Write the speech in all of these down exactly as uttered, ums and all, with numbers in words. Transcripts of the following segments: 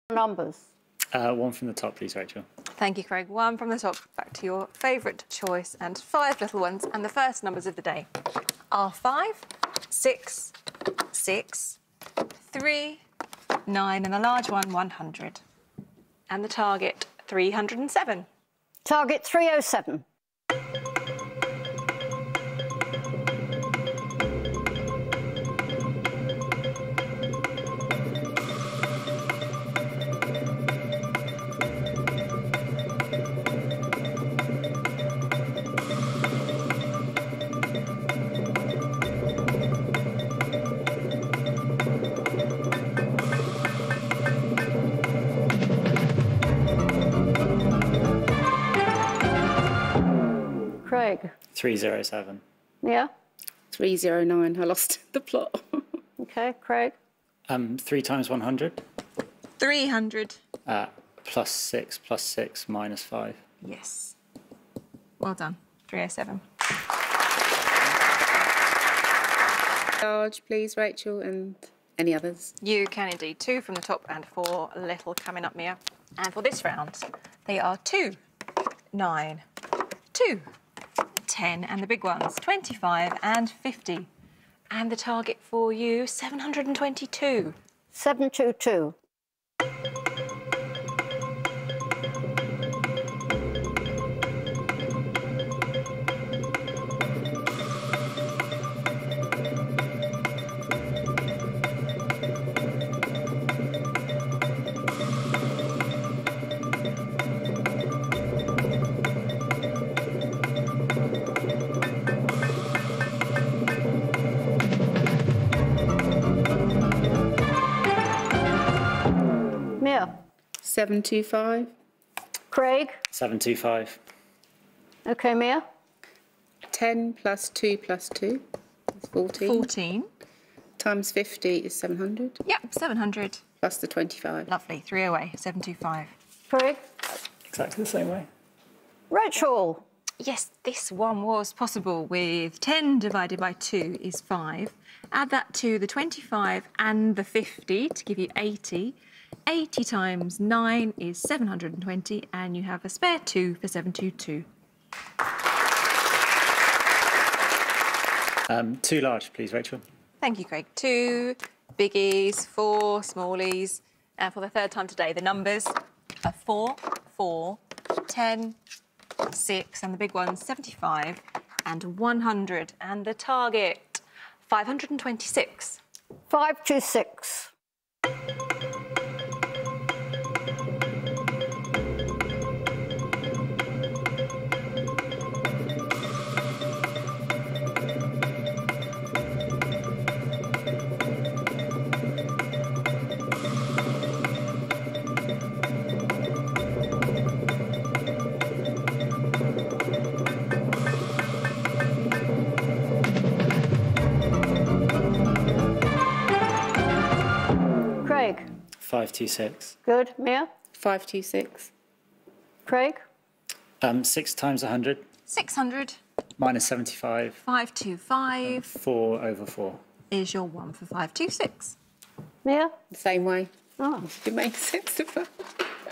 Numbers. Uh, one from the top, please, Rachel. Thank you, Craig. One from the top, back to your favourite choice, and five little ones. And the first numbers of the day are five, six, six, three, nine, and the large one, one hundred. And the target, three hundred and seven. Target three oh seven. Craig. three oh seven. Yeah? three oh nine. I lost the plot. Okay, Craig. Um, three times one hundred. three hundred. Uh, plus six, plus six, minus five. Yes. Well done. three oh seven. Large, please, Rachel, and any others. You can indeed. Two from the top and four little coming up, Mia. And for this round, they are two, nine, two, ten, and the big ones, twenty-five and fifty. And the target for you, seven hundred and twenty-two. seven two two. Mia. seven two five. Craig. seven two five. Okay, Mia. ten plus two plus two is fourteen. fourteen. Times fifty is seven hundred. Yep, seven hundred. Plus the twenty-five. Lovely. Three away. seven two five. Craig. Exactly the same way. Rachel. Yes, this one was possible with ten divided by two is five. Add that to the twenty-five and the fifty to give you eighty. eighty times nine is seven hundred and twenty, and you have a spare two for seven two two. Um, two large, please, Rachel. Thank you, Craig. Two biggies, four smallies. And for the third time today, the numbers are four, four, ten, six, and the big ones, seventy-five and one hundred. And the target, five hundred and twenty-six. five two six. Craig. five two six. Good. Mia. five two six. Craig. Um, six times one hundred. six hundred. Minus seventy-five. five two five four over four. is your one for five two six. Mia. The same way. Oh. It makes sense of that.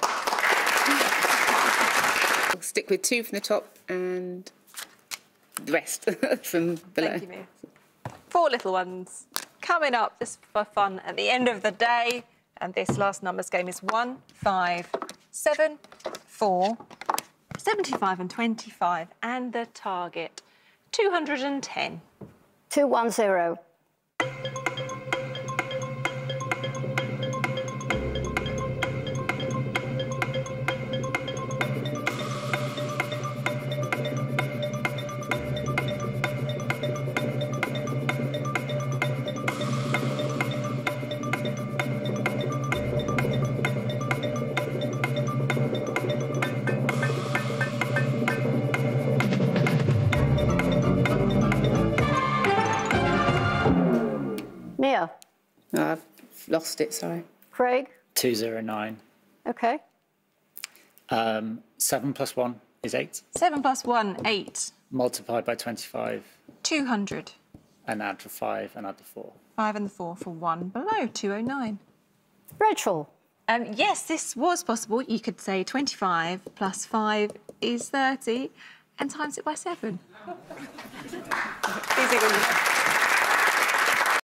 I'll stick with two from the top and the rest from below. Thank you, Mia. Four little ones coming up just for fun at the end of the day. And this last numbers game is one, five, seven, four, seventy-five and twenty-five. And the target, two hundred and ten. two one zero. Mia. No, I've lost it, sorry. Craig. two oh nine. Okay. Um, seven plus one is eight. Seven plus one, eight. Multiplied by twenty-five. two hundred. And add the five and add the four. Five and the four for one below, two oh nine. Rachel. Um, yes, this was possible. You could say twenty-five plus five is thirty and times it by seven. These are good.